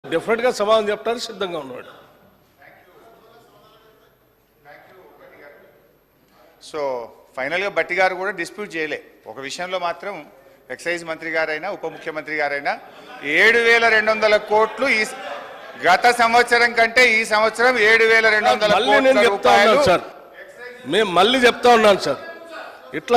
Definite గా సమాధానం చెప్పడానికి సిద్ధంగా ఉన్నాడు. సో ఫైనల్గా బట్టి గారు కూడా డిస్ప్యూట్ చేయలే. ఒక విషయంలో మాత్రం ఎక్సైజ్ మంత్రి గారైనా ఉప ముఖ్యమంత్రి గారైనా 7,200 కోట్లు ఈ గత సంవత్సరం కంటే ఈ సంవత్సరం 7,200 కోట్ల రూపాయలు. సార్ మేము మళ్ళీ చెప్తా ఉన్నాను సార్, ఇట్లా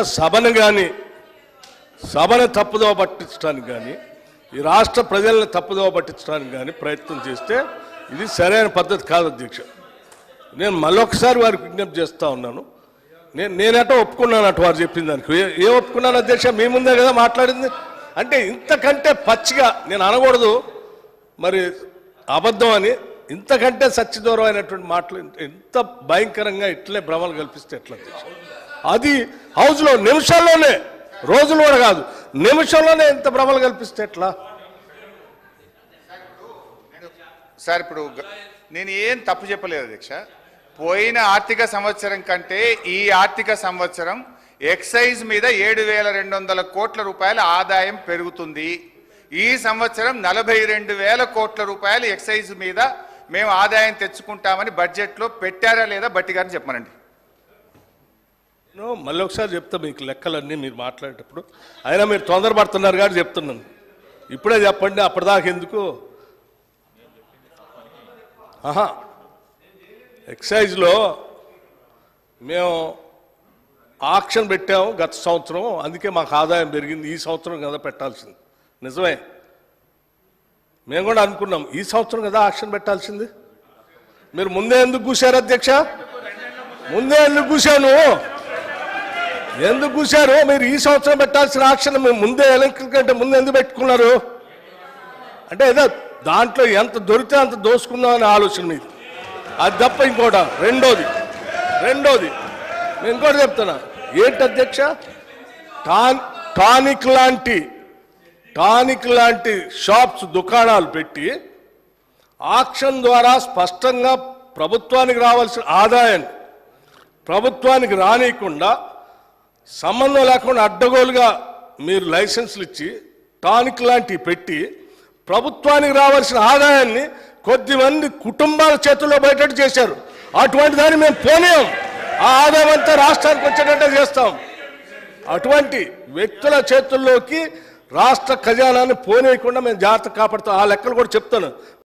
సభను తప్పుదోవ పట్టించడానికి కానీ ఈ రాష్ట్ర ప్రజల్ని తప్పుదోవ పట్టించడానికి కానీ ప్రయత్నం చేస్తే ఇది సరైన పద్ధతి కాదు అధ్యక్ష. నేను మళ్ళొకసారి వారికి విజ్ఞప్తి చేస్తూ ఉన్నాను. నేనటో ఒప్పుకున్నాను అటు వారు చెప్పిన దానికి. ఏ ఒప్పుకున్నాను అధ్యక్ష? మీ ముందే కదా మాట్లాడింది. అంటే ఇంతకంటే పచ్చిగా నేను అనకూడదు మరి అబద్ధం అని, ఇంతకంటే సత్యదూరమైనటువంటి మాటలు ఎంత భయంకరంగా ఇట్లే భ్రమలు కల్పిస్తే ఎట్లా అధ్యక్ష? అది హౌస్లో నిమిషాల్లోనే, రోజులు కూడా కాదు, నిమిషంలోనే ఎంత భ్రమలు కల్పిస్తే ఎట్లా సార్? ఇప్పుడు నేను ఏం తప్పు చెప్పలేదు అధ్యక్ష. పోయిన ఆర్థిక సంవత్సరం కంటే ఈ ఆర్థిక సంవత్సరం ఎక్సైజ్ మీద 7,200 కోట్ల రూపాయల ఆదాయం పెరుగుతుంది. ఈ సంవత్సరం 42,000 కోట్ల రూపాయలు ఎక్సైజ్ మీద మేము ఆదాయం తెచ్చుకుంటామని బడ్జెట్లో పెట్టారా లేదా బట్టి గారిని చెప్పమనండి. మళ్ళీ ఒకసారి చెప్తా మీకు లెక్కలన్నీ మీరు మాట్లాడేటప్పుడు. అయినా మీరు తొందరపడుతున్నారు కానీ చెప్తున్నాను, ఇప్పుడే చెప్పండి, అప్పటిదాకా ఎందుకు? ఎక్సైజ్లో మేము ఆక్షన్ పెట్టాము గత సంవత్సరం, అందుకే మాకు ఆదాయం పెరిగింది. ఈ సంవత్సరం కదా పెట్టాల్సింది, నిజమే. మేము కూడా అనుకున్నాం ఈ సంవత్సరం కదా ఆక్షన్ పెట్టాల్సింది. మీరు ముందే ఎందుకు కూర్చారు అధ్యక్ష? ముందే ఎందుకు కూర్చాను? ఎందుకు కూర్చారు? మీరు ఈ సంవత్సరం పెట్టాల్సిన ఆక్షన్ మేము ముందే ఎలక్షన్ కంటే ముందు ఎందుకు పెట్టుకున్నారు? అంటే ఏదో దాంట్లో ఎంత దొరికితే అంత దోసుకుందాం అనే ఆలోచన మీది, అది తప్ప ఇంకోట. రెండోది నేను ఇంకోటి చెప్తున్నా. ఏంటి అధ్యక్ష? టానిక్ లాంటి షాప్స్, దుకాణాలు పెట్టి ఆక్షన్ ద్వారా స్పష్టంగా ప్రభుత్వానికి రావాల్సిన ఆదాయాన్ని ప్రభుత్వానికి రానియకుండా, సంబంధం లేకుండా అడ్డగోలుగా మీరు లైసెన్సులు ఇచ్చి టానిక్ లాంటివి పెట్టి ప్రభుత్వానికి రావాల్సిన ఆదాయాన్ని కొద్దిమంది కుటుంబాల చేతుల్లో బయటట్టు చేశారు. అటువంటి దాన్ని మేము పోనీయం. ఆ ఆదాయం అంతా రాష్ట్రానికి వచ్చేటట్టే చేస్తాం. అటువంటి వ్యక్తుల చేతుల్లోకి రాష్ట్ర ఖజానాన్ని పోనీయకుండా మేము జాగ్రత్త కాపాడుతాం. ఆ లెక్కలు కూడా చెప్తాను.